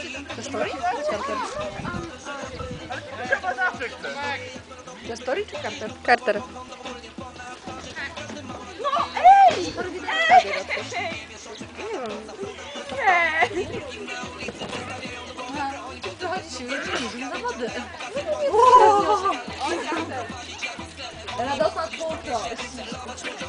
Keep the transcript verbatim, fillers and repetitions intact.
To story? Carter. To story czy Carter? Carter. No ej! Ej! Nie! Trochę ci siły, że nie za wody. Radosna twórczość.